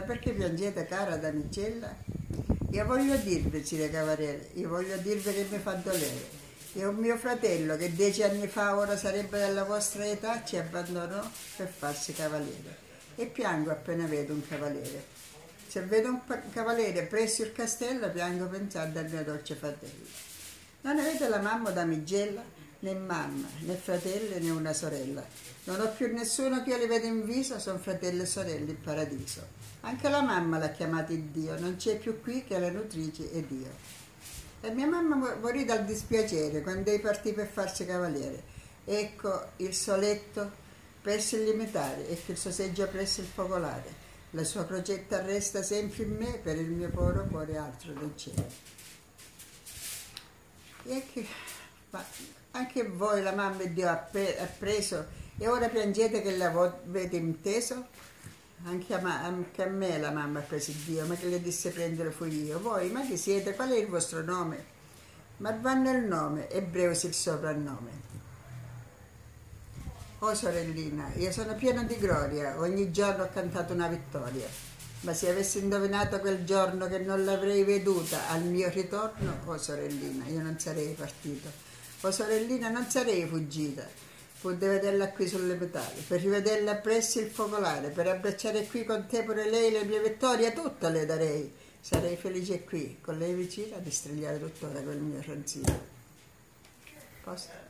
perché piangete, cara damigella? Io voglio dirvi, zia Cavaliere, io voglio dirvi che mi fa dolere. E un mio fratello che 10 anni fa, ora sarebbe della vostra età, ci abbandonò per farsi cavaliere. E piango appena vedo un cavaliere. Se vedo un cavaliere presso il castello, piango pensando al mio dolce fratello. Non avete la mamma damigella? Né mamma, né fratelli, né una sorella. Non ho più nessuno che io li vedo in viso, sono fratelli e sorelle in paradiso. Anche la mamma l'ha chiamata Dio, non c'è più qui che la nutrice ed io. E mia mamma morì dal dispiacere quando ei partì per farsi cavaliere. Ecco il soletto presso il limitare, ecco il suo seggio presso il focolare. La sua crocetta resta sempre in me, per il mio povero cuore altro non c'è. E che, ma anche voi la mamma e Dio ha preso e ora piangete che l'avete inteso? Anche a me la mamma ha preso Dio, ma che le disse prendere fui io. Voi, ma chi siete? Qual è il vostro nome? Marvanno è il nome, Ebreus il soprannome. Oh sorellina, io sono pieno di gloria, ogni giorno ho cantato una vittoria. Ma se avessi indovinato quel giorno che non l'avrei veduta al mio ritorno, oh sorellina, io non sarei partito. Oh sorellina, non sarei fuggita. Pur di vederla qui sulle petali, per rivederla presso il focolare, per abbracciare qui con te pure lei le mie vittorie, tutto le darei. Sarei felice qui, con lei vicina, a distrigliare tuttora quel mio ranzino. Posto?